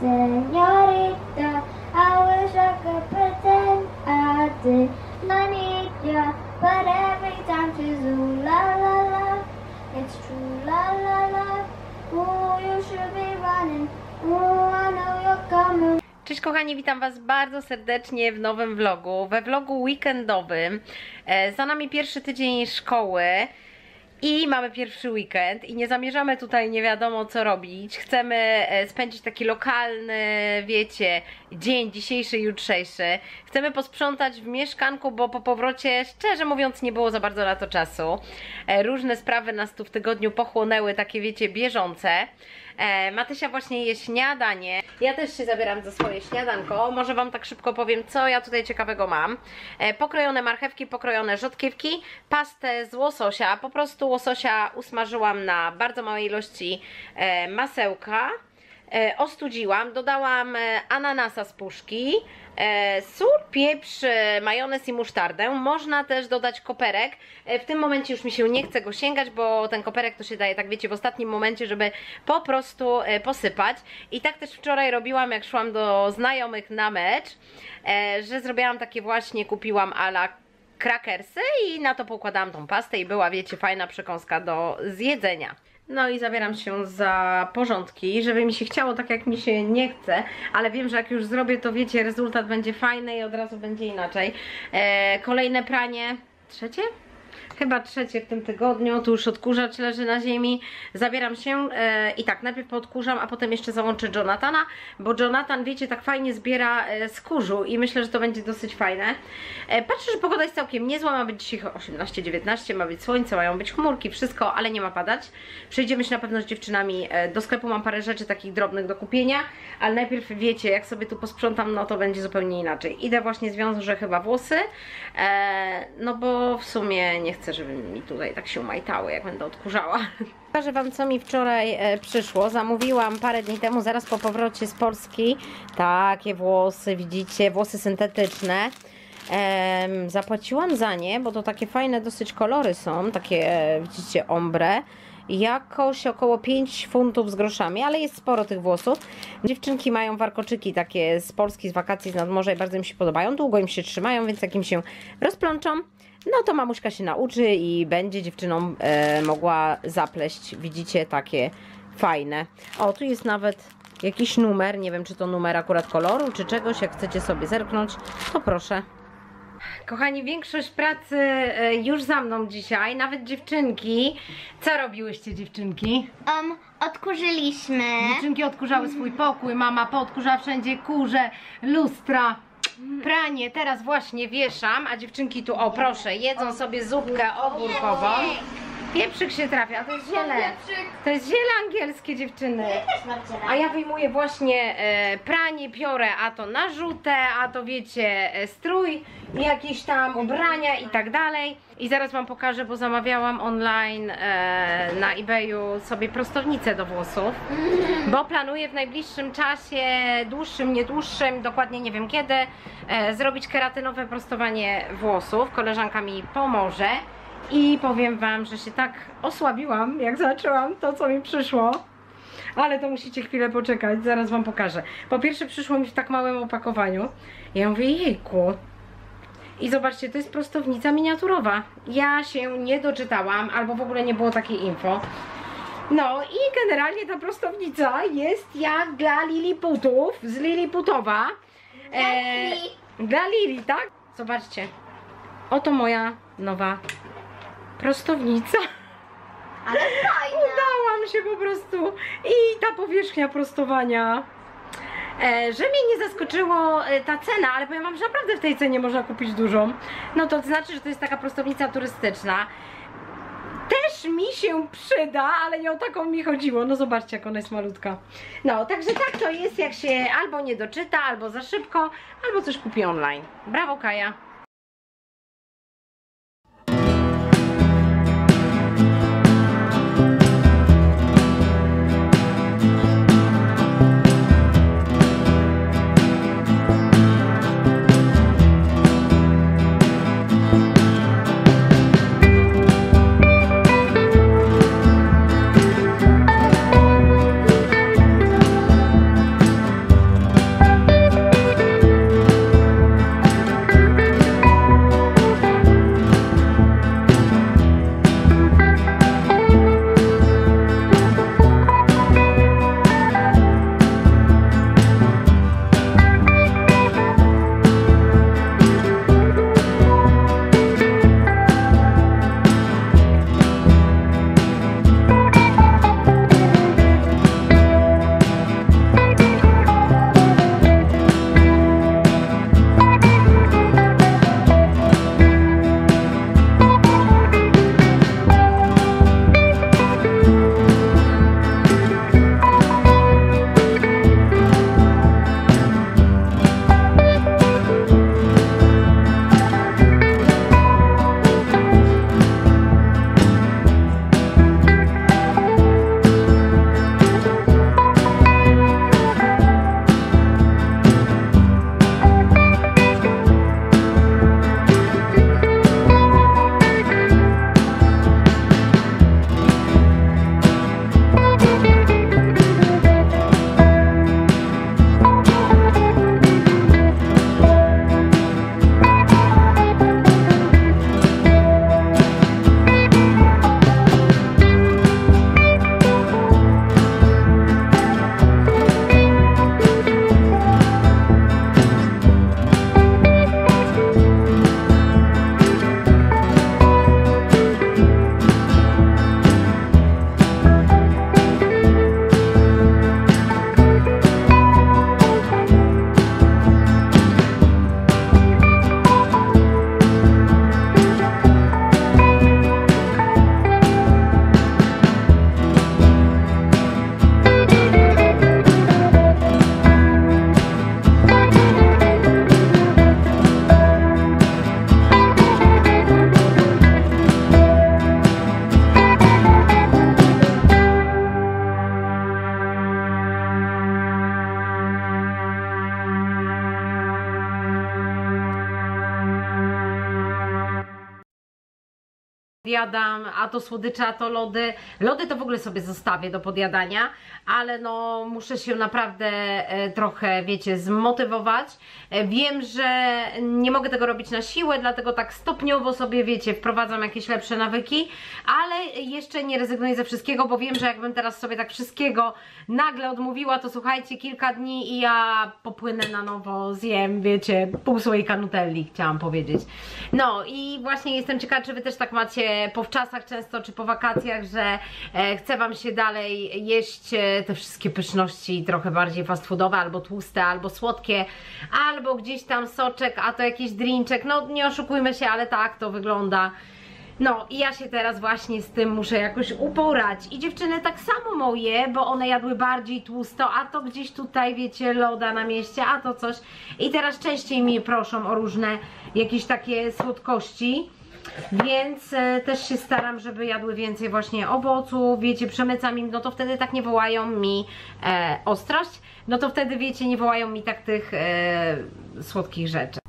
señorita. I wish I could pretend I did not need ya, but every time she's ooh la la la, it's true la la la. Ooh, you should be running. Ooh, I know you're coming. Cześć kochani, witam Was bardzo serdecznie w nowym vlogu, we vlogu weekendowym. Za nami pierwszy tydzień szkoły i mamy pierwszy weekend i nie zamierzamy tutaj nie wiadomo co robić. Chcemy spędzić taki lokalny, wiecie, dzień dzisiejszy, jutrzejszy. Chcemy posprzątać w mieszkanku, bo po powrocie, szczerze mówiąc, nie było za bardzo na to czasu. Różne sprawy nas tu w tygodniu pochłonęły, takie wiecie, bieżące. Matysia właśnie je śniadanie. Ja też się zabieram za swoje śniadanko. Może Wam tak szybko powiem, co ja tutaj ciekawego mam. Pokrojone marchewki, pokrojone rzodkiewki, pastę z łososia. Po prostu łososia usmażyłam na bardzo małej ilości masełka. Ostudziłam, dodałam ananasa z puszki, sól, pieprz, majonez i musztardę. Można też dodać koperek. W tym momencie już mi się nie chce go sięgać, bo ten koperek to się daje, tak wiecie, w ostatnim momencie, żeby po prostu posypać. I tak też wczoraj robiłam, jak szłam do znajomych na mecz, że zrobiłam takie właśnie, kupiłam a la krakersy i na to poukładałam tą pastę i była, wiecie, fajna przekąska do zjedzenia. No i zabieram się za porządki, żeby mi się chciało tak jak mi się nie chce, ale wiem, że jak już zrobię, to wiecie, rezultat będzie fajny i od razu będzie inaczej. Kolejne pranie, trzecie? Chyba trzecie w tym tygodniu, tu już odkurzacz leży na ziemi. Zabieram się i tak, najpierw podkurzam, a potem jeszcze załączę Jonathana, bo Jonathan, wiecie, tak fajnie zbiera z kurzu i myślę, że to będzie dosyć fajne. Patrzę, że pogoda jest całkiem niezła, ma być dzisiaj 18-19, ma być słońce, mają być chmurki, wszystko, ale nie ma padać. Przejdziemy się na pewno z dziewczynami do sklepu, mam parę rzeczy takich drobnych do kupienia, ale najpierw, wiecie, jak sobie tu posprzątam, no to będzie zupełnie inaczej. Idę właśnie zwiążę chyba włosy, no bo w sumie nie chcę, żeby mi tutaj tak się majtały, jak będę odkurzała. Pokażę Wam, co mi wczoraj przyszło. Zamówiłam parę dni temu, zaraz po powrocie z Polski, takie włosy, widzicie, włosy syntetyczne. Zapłaciłam za nie, bo to takie fajne dosyć kolory są, takie, widzicie, ombre. Jakoś około 5 funtów z groszami, ale jest sporo tych włosów. Dziewczynki mają warkoczyki takie z Polski, z wakacji, z nadmorza i bardzo im się podobają. Długo im się trzymają, więc jak im się rozplączą, no to mamuśka się nauczy i będzie dziewczynom mogła zapleść. Widzicie, takie fajne. O, tu jest nawet jakiś numer, nie wiem, czy to numer akurat koloru, czy czegoś. Jak chcecie sobie zerknąć, to proszę. Kochani, większość pracy już za mną dzisiaj, nawet dziewczynki. Co robiłyście, dziewczynki? Odkurzyliśmy. Dziewczynki odkurzały swój pokój, mama poodkurzała wszędzie kurze, lustra, pranie. Teraz właśnie wieszam, a dziewczynki tu, o proszę, jedzą sobie zupkę ogórkową. Pieprzyk się trafia, a to jest ziele. To jest ziele angielskie, dziewczyny. A ja wyjmuję właśnie pranie, biorę, a to narzutę, a to wiecie, strój, jakieś tam ubrania i tak dalej. I zaraz Wam pokażę, bo zamawiałam online na eBayu sobie prostownicę do włosów, bo planuję w najbliższym czasie, dłuższym, nie dłuższym, dokładnie nie wiem kiedy, zrobić keratynowe prostowanie włosów. Koleżanka mi pomoże. I powiem Wam, że się tak osłabiłam, jak zaczęłam to, co mi przyszło. Ale to musicie chwilę poczekać, zaraz Wam pokażę. Po pierwsze przyszło mi w tak małym opakowaniu. Ja mówię, jejku. I zobaczcie, to jest prostownica miniaturowa. Ja się nie doczytałam, albo w ogóle nie było takiej info. No i generalnie ta prostownica jest jak dla Liliputów, z Liliputowa. Dla Lili, tak? Zobaczcie. Oto moja nowa prostownica. Ale fajna. Udałam się po prostu. I ta powierzchnia prostowania. Że mnie nie zaskoczyło ta cena, ale powiem Wam, że naprawdę w tej cenie można kupić dużą. No to znaczy, że to jest taka prostownica turystyczna. Też mi się przyda, ale nie o taką mi chodziło. No zobaczcie, jak ona jest malutka. No, także tak to jest, jak się albo nie doczyta, albo za szybko, albo coś kupi online. Brawo, Kaja. podjadam, a to słodycze, a to lody. Lody to w ogóle sobie zostawię do podjadania, ale no muszę się naprawdę trochę, wiecie, zmotywować. Wiem, że nie mogę tego robić na siłę, dlatego tak stopniowo sobie, wiecie, wprowadzam jakieś lepsze nawyki, ale jeszcze nie rezygnuję ze wszystkiego, bo wiem, że jakbym teraz sobie tak wszystkiego nagle odmówiła, to słuchajcie, kilka dni i ja popłynę na nowo, zjem, wiecie, pół słoika nutelli, chciałam powiedzieć. No i właśnie jestem ciekawa, czy wy też tak macie po wczasach często, czy po wakacjach, że chce wam się dalej jeść te wszystkie pyszności trochę bardziej fast foodowe, albo tłuste, albo słodkie, albo gdzieś tam soczek, a to jakiś drinczek, no nie oszukujmy się, ale tak to wygląda. No i ja się teraz właśnie z tym muszę jakoś uporać. I dziewczyny tak samo moje, bo one jadły bardziej tłusto, a to gdzieś tutaj, wiecie, loda na mieście, a to coś. I teraz częściej mnie proszą o różne jakieś takie słodkości. Więc też się staram, żeby jadły więcej właśnie owoców, wiecie, przemycam im, no to wtedy tak nie wołają mi ostrość, no to wtedy, wiecie, nie wołają mi tak tych słodkich rzeczy.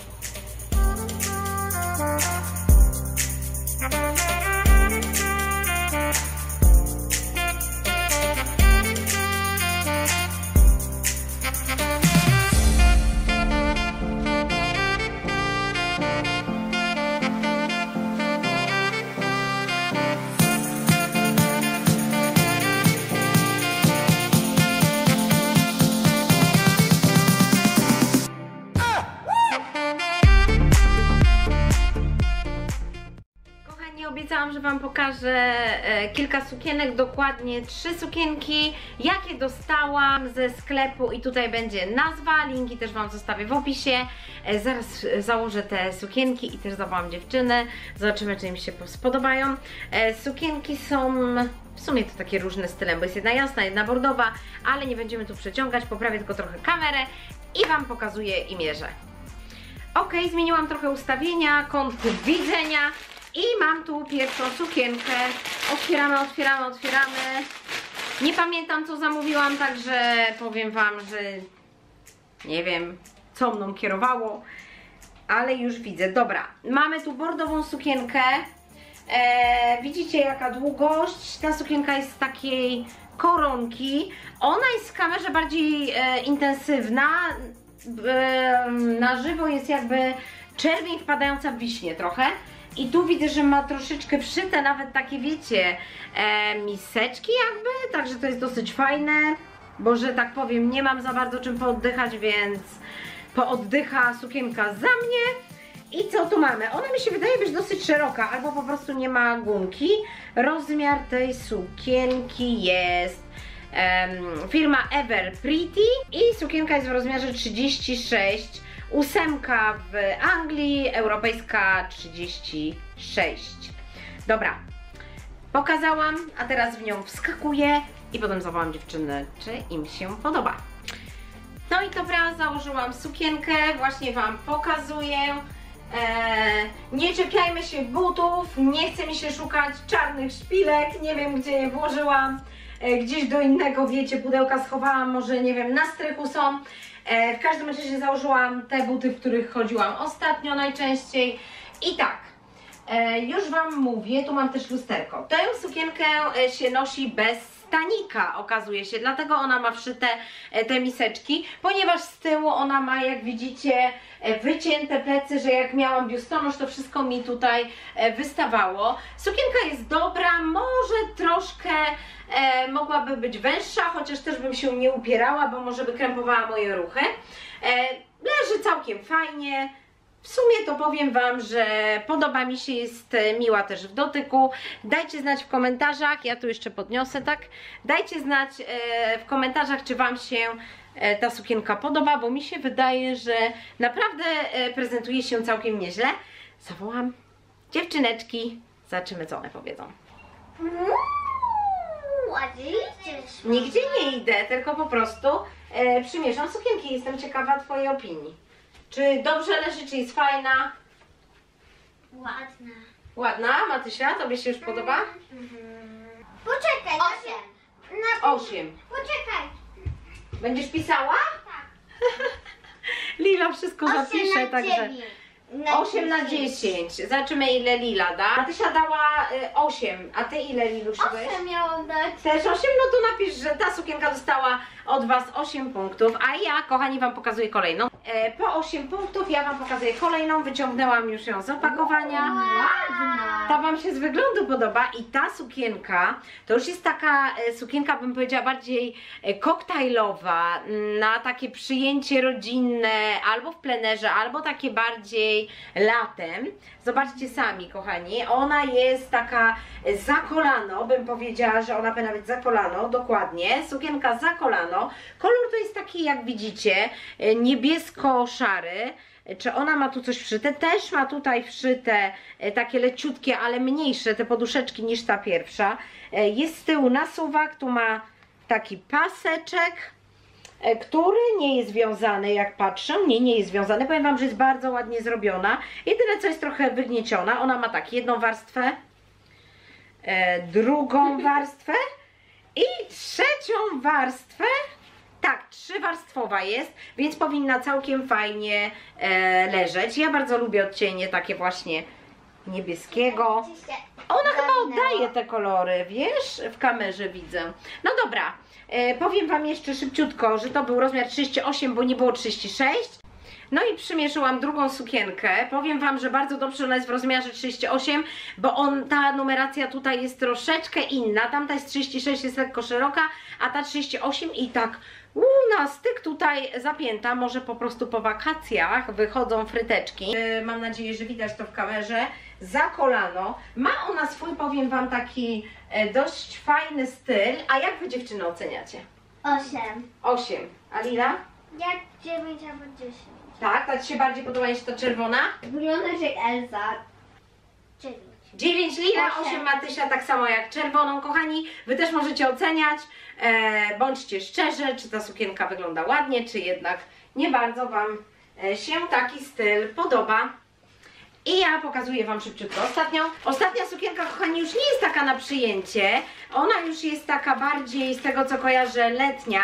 Obiecałam, że wam pokażę kilka sukienek, dokładnie 3 sukienki, jakie dostałam ze sklepu i tutaj będzie nazwa, linki też wam zostawię w opisie. Zaraz założę te sukienki i też zawołam dziewczyny, zobaczymy, czy im się spodobają. Sukienki są w sumie to takie różne style, bo jest jedna jasna, jedna bordowa, ale nie będziemy tu przeciągać, poprawię tylko trochę kamerę i wam pokazuję i mierzę. Ok, zmieniłam trochę ustawienia, kąt widzenia. I mam tu pierwszą sukienkę. Otwieramy, otwieramy, otwieramy. Nie pamiętam, co zamówiłam, także powiem wam, że nie wiem, co mną kierowało, ale już widzę. Dobra, mamy tu bordową sukienkę. Widzicie, jaka długość? Ta sukienka jest z takiej koronki. Ona jest w kamerze bardziej intensywna. Na żywo jest jakby czerwień wpadająca w wiśnie trochę. I tu widzę, że ma troszeczkę wszyte nawet takie, wiecie, miseczki jakby, także to jest dosyć fajne, bo że tak powiem, nie mam za bardzo czym pooddychać, więc pooddycha sukienka za mnie. I co tu mamy? Ona mi się wydaje być dosyć szeroka, albo po prostu nie ma gumki. Rozmiar tej sukienki jest firma Ever Pretty i sukienka jest w rozmiarze 36. 8 w Anglii, europejska 36. Dobra, pokazałam, a teraz w nią wskakuję i potem zawołam dziewczyny, czy im się podoba. No i dobra, założyłam sukienkę, właśnie wam pokazuję. Nie czepiajmy się butów, nie chce mi się szukać czarnych szpilek, nie wiem gdzie je włożyłam. Gdzieś do innego, wiecie, pudełka schowałam, może nie wiem, na strychu są. W każdym razie założyłam te buty, w których chodziłam ostatnio najczęściej. I tak, już wam mówię, tu mam też lusterko. Tę sukienkę się nosi bez stanika, okazuje się, dlatego ona ma wszyte te miseczki, ponieważ z tyłu ona ma, jak widzicie, wycięte plecy, że jak miałam biustonosz, to wszystko mi tutaj wystawało. Sukienka jest dobra, może troszkę mogłaby być węższa, chociaż też bym się nie upierała, bo może by krępowała moje ruchy. Leży całkiem fajnie. W sumie to powiem wam, że podoba mi się, jest miła też w dotyku. Dajcie znać w komentarzach, ja tu jeszcze podniosę, tak? Dajcie znać w komentarzach, czy wam się ta sukienka podoba, bo mi się wydaje, że naprawdę prezentuje się całkiem nieźle. Zawołam dziewczyneczki, zobaczymy, co one powiedzą. Nigdzie nie idę, tylko po prostu przymierzam sukienki. Jestem ciekawa twojej opinii. Czy dobrze leży, czy jest fajna? Ładna. Ładna? Matysia, tobie się już podoba? Poczekaj. 8. Poczekaj. Będziesz pisała? Tak. Lila wszystko 8 zapisze, na także 9. 8 na 10. Zobaczymy, ile Lila da. Matysia dała 8, a ty ile, Lilusiu, dałeś? 8 miałam dać. Też 8? No to napisz, że ta sukienka dostała od was 8 punktów, a ja, kochani, wam pokazuję kolejną. Po 8 punktów ja wam pokazuję kolejną, wyciągnęłam już ją z opakowania. Ładna. Ta wam się z wyglądu podoba i ta sukienka, to już jest taka sukienka, bym powiedziała, bardziej koktajlowa, na takie przyjęcie rodzinne, albo w plenerze, albo takie bardziej latem. Zobaczcie sami, kochani, ona jest taka za kolano, bym powiedziała, że ona nawet za kolano, dokładnie, sukienka za kolano. Kolor to jest taki, jak widzicie, niebiesko-szary. Czy ona ma tu coś wszyte? Też ma tutaj wszyte takie leciutkie, ale mniejsze te poduszeczki niż ta pierwsza. Jest z tyłu nasuwak, tu ma taki paseczek, który nie jest wiązany, jak patrzę. Nie jest wiązany. Powiem wam, że jest bardzo ładnie zrobiona. Jedyne co jest trochę wygnieciona. Ona ma tak, jedną warstwę, drugą warstwę i trzecią warstwę. Tak, 3-warstwowa jest, więc powinna całkiem fajnie leżeć. Ja bardzo lubię odcienie takie właśnie niebieskiego. Ona chyba oddaje te kolory, wiesz? W kamerze widzę. No dobra, powiem wam jeszcze szybciutko, że to był rozmiar 38, bo nie było 36. No i przymierzyłam drugą sukienkę. Powiem wam, że bardzo dobrze ona jest w rozmiarze 38, bo ta numeracja tutaj jest troszeczkę inna. Tamta jest 36, jest lekko szeroka, a ta 38 i tak na styk tutaj zapięta. Może po prostu po wakacjach wychodzą fryteczki. Mam nadzieję, że widać to w kamerze. Za kolano. Ma ona swój, powiem wam, taki dość fajny styl. A jak wy, dziewczyny, oceniacie? 8. 8. A Lila? Jak 9 albo 10. Tak, ta ci się bardziej podoba niż ta czerwona? Wyglądasz jak Elza. 9. 9 Lila, 8 8 Matysia, tak samo jak czerwoną. Kochani, wy też możecie oceniać. Bądźcie szczerzy, czy ta sukienka wygląda ładnie, czy jednak nie bardzo wam się taki styl podoba. I ja pokazuję wam szybciutko ostatnia sukienka, kochani, już nie jest taka na przyjęcie. Ona już jest taka bardziej, z tego co kojarzę, letnia.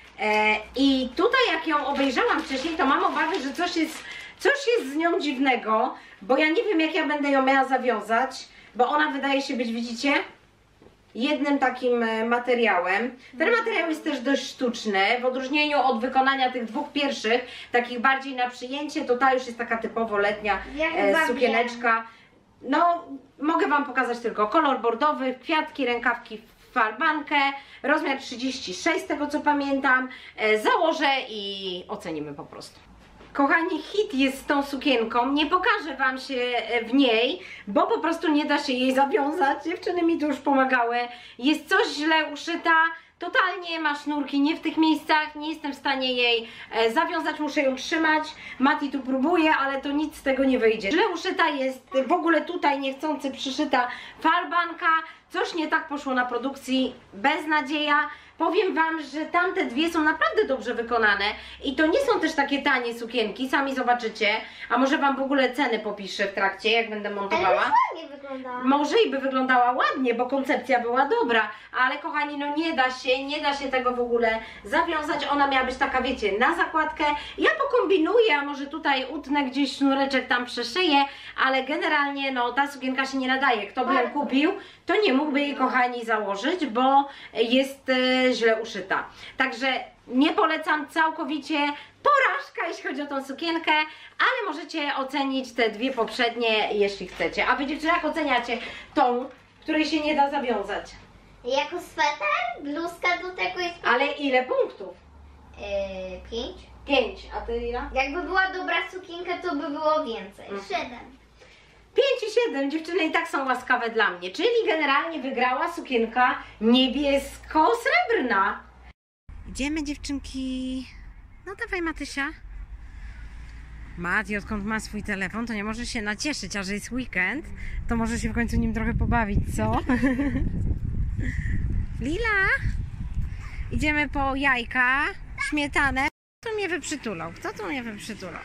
I tutaj jak ją obejrzałam wcześniej, to mam obawy, że coś jest z nią dziwnego, bo ja nie wiem, jak ja będę ją miała zawiązać, bo ona wydaje się być, widzicie, jednym takim materiałem. Ten materiał jest też dość sztuczny, w odróżnieniu od wykonania tych dwóch pierwszych, takich bardziej na przyjęcie, to ta już jest taka typowo letnia sukieneczka. No, mogę wam pokazać tylko kolor bordowy, kwiatki, rękawki w falbankę, rozmiar 36 z tego co pamiętam. Założę i ocenimy po prostu. Kochani, hit jest z tą sukienką, nie pokażę wam się w niej, bo po prostu nie da się jej zawiązać, dziewczyny mi tu już pomagały, jest coś źle uszyta, totalnie ma sznurki nie w tych miejscach, nie jestem w stanie jej zawiązać, muszę ją trzymać, Mati tu próbuje, ale to nic z tego nie wyjdzie. Źle uszyta jest w ogóle tutaj niechcący przyszyta falbanka, coś nie tak poszło na produkcji, beznadzieja. Powiem wam, że tamte dwie są naprawdę dobrze wykonane i to nie są też takie tanie sukienki, sami zobaczycie, a może wam w ogóle ceny popiszę w trakcie, jak będę montowała. Ale ładnie wyglądała. Może i by wyglądała ładnie, bo koncepcja była dobra, ale kochani, no nie da się tego w ogóle zawiązać. Ona miała być taka, wiecie, na zakładkę. Ja pokombinuję, a może tutaj utnę gdzieś sznureczek, tam przeszyję, ale generalnie no ta sukienka się nie nadaje. Kto by ją kupił, to nie mógłby jej, kochani, założyć, bo jest źle uszyta. Także nie polecam całkowicie, porażka jeśli chodzi o tą sukienkę, ale możecie ocenić te dwie poprzednie, jeśli chcecie. A wy, dziewczyny, jak oceniacie tą, której się nie da zawiązać? Jako sweter, bluzka do tego jest... Ale ile punktów? 5. 5, a ty ile? Jakby była dobra sukienka, to by było więcej. 7. 5 i 7, dziewczyny i tak są łaskawe dla mnie, czyli generalnie wygrała sukienka niebiesko-srebrna. Idziemy, dziewczynki. No dawaj, Matysia. Mati, odkąd ma swój telefon, to nie może się nacieszyć, a że jest weekend, to może się w końcu nim trochę pobawić, co? Lila! Idziemy po jajka, śmietanę. Kto mnie wyprzytulał? Kto tu mnie wyprzytulał?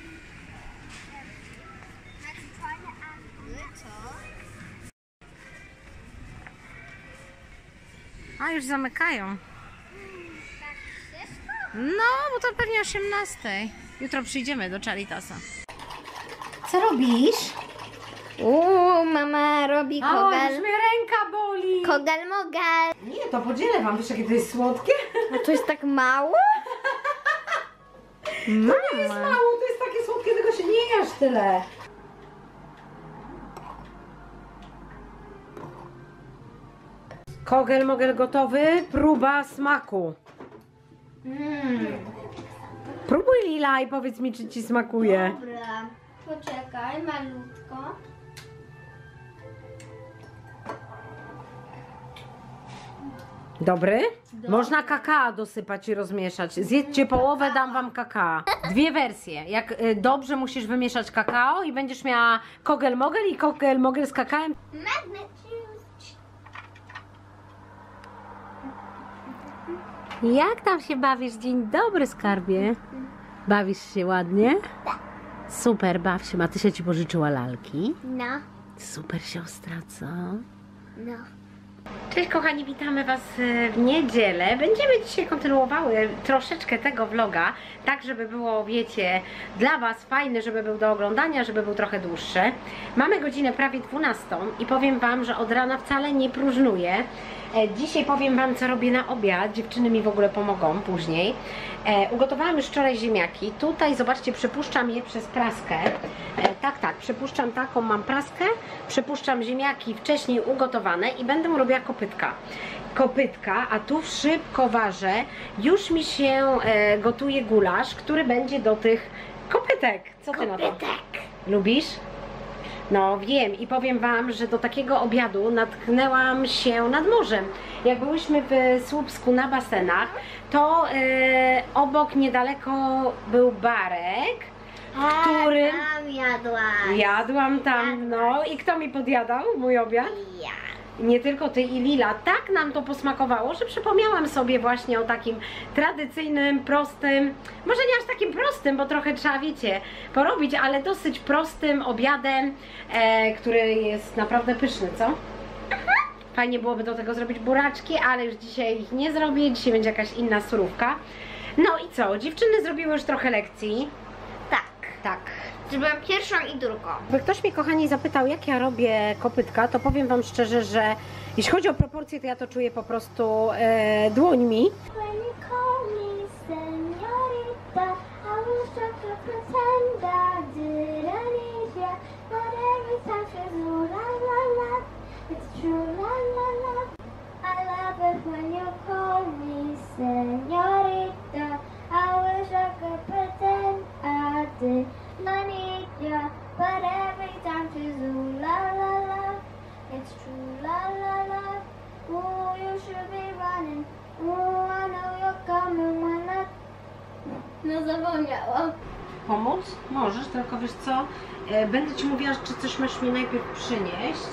A, już zamykają. No, bo to pewnie o 18. Jutro przyjdziemy do Charitasa. Co robisz? Mama robi O, już kogel. mnie ręka boli. Kogel mogel. Nie, to podzielę wam. Wiesz, jakie to jest słodkie? A to jest tak mało? To nie jest mało, to jest takie słodkie, tego się nie jesz tyle. Kogel mogel gotowy, próba smaku. Próbuj, Lila, i powiedz mi, czy ci smakuje. Dobra, poczekaj, malutko. Dobry? Można kakao dosypać i rozmieszać. Zjedzcie połowę, dam wam kakao. Dwie wersje. Jak dobrze musisz wymieszać kakao i będziesz miała kogel mogel i kogel mogel z kakałem. Magnet juice. Jak tam się bawisz? Dzień dobry, skarbie. Bawisz się ładnie? Super, baw się. Matysia ci pożyczyła lalki. No, Super siostra, co? no. Cześć kochani, witamy Was w niedzielę. Będziemy dzisiaj kontynuowały troszeczkę tego vloga, tak żeby było, wiecie, dla Was fajny, żeby był do oglądania, żeby był trochę dłuższy. Mamy godzinę prawie 12 i powiem Wam, że od rana wcale nie próżnuję. Dzisiaj powiem Wam, co robię na obiad. Dziewczyny mi w ogóle pomogą później. Ugotowałam już wczoraj ziemniaki. Tutaj, zobaczcie, przepuszczam je przez praskę. Tak, przepuszczam taką, mam praskę. Przepuszczam ziemniaki wcześniej ugotowane i będę robiła kopytka, a tu w szybkowarze już mi się gotuje gulasz, który będzie do tych kopytek. Co ty na to? Lubisz? No wiem i powiem Wam, że do takiego obiadu natknęłam się nad morzem. Jak byłyśmy w Słupsku na basenach, to obok niedaleko był barek, w którym Tam jadłaś. jadłam tam, no i kto mi podjadał mój obiad? Ja. Nie tylko ty i Lila. Tak nam to posmakowało, że przypomniałam sobie właśnie o takim tradycyjnym, prostym, może nie aż takim prostym, bo trochę trzeba, wiecie, porobić, ale dosyć prostym obiadem, który jest naprawdę pyszny, co? Fajnie byłoby do tego zrobić buraczki, ale już dzisiaj ich nie zrobię, dzisiaj będzie jakaś inna surówka. No i co? Dziewczyny zrobiły już trochę lekcji. Tak. Zrobiłam pierwszą i drugą. Jakby ktoś mnie, kochani, zapytał, jak ja robię kopytka, to powiem Wam szczerze, że jeśli chodzi o proporcje, to ja to czuję po prostu dłońmi. When you call me señorita, I will start to pretend I didn't need ya. But every time she's ooh la la la, it's true la la la. I love it when you call me señorita. I wish I could pretend I did not need ya. But every time she's ooh la la la, it's true la la la. Ooh, you should be running. Ooh, I know you're coming when I... No zapomniałam. Pomóc? Możesz, tylko wiesz co? Będę Ci mówiła, czy coś masz mi najpierw przynieść.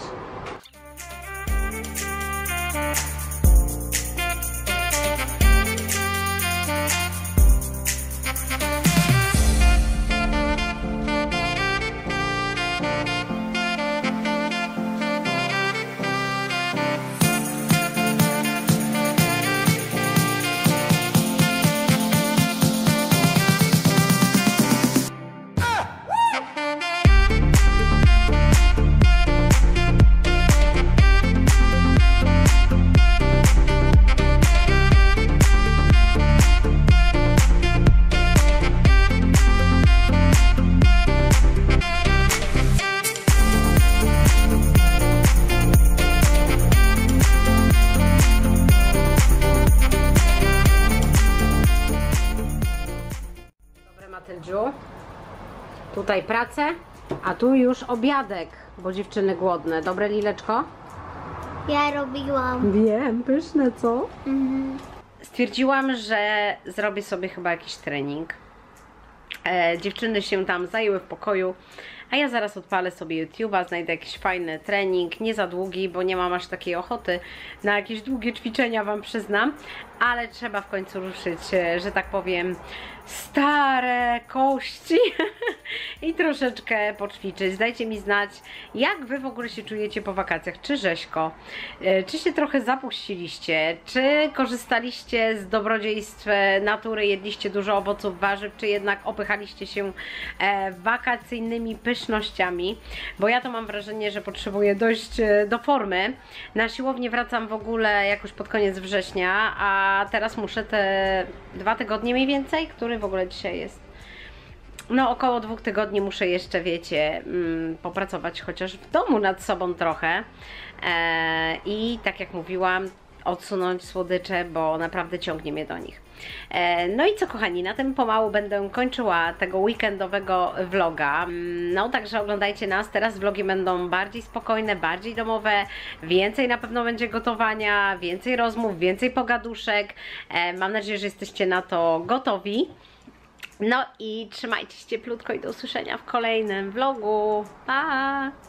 Matyldziu, tutaj pracę, a tu już obiadek, bo dziewczyny głodne. Dobre, Lileczko? Ja robiłam. Wiem, pyszne, co? Stwierdziłam, że zrobię sobie chyba jakiś trening. Dziewczyny się tam zajęły w pokoju, a ja zaraz odpalę sobie YouTube'a, znajdę jakiś fajny trening, nie za długi, bo nie mam aż takiej ochoty na jakieś długie ćwiczenia, Wam przyznam, ale trzeba w końcu ruszyć, że tak powiem, stare kości i troszeczkę poćwiczyć. Dajcie mi znać, jak wy w ogóle się czujecie po wakacjach, czy rzeźko, czy się trochę zapuściliście, czy korzystaliście z dobrodziejstw natury, jedliście dużo owoców, warzyw, czy jednak opychaliście się wakacyjnymi pysznościami, bo ja to mam wrażenie, że potrzebuję dojść do formy. Na siłownię wracam w ogóle jakoś pod koniec września, a teraz muszę te 2 tygodnie mniej więcej, który w ogóle dzisiaj jest. No około 2 tygodni muszę jeszcze, wiecie, popracować chociaż w domu nad sobą trochę i tak jak mówiłam, odsunąć słodycze, bo naprawdę ciągnie mnie do nich. No i co kochani, na tym pomału będę kończyła tego weekendowego vloga. No także oglądajcie nas, teraz vlogi będą bardziej spokojne, bardziej domowe, więcej na pewno będzie gotowania, więcej rozmów, więcej pogaduszek. Mam nadzieję, że jesteście na to gotowi. No i trzymajcie się cieplutko i do usłyszenia w kolejnym vlogu. Pa!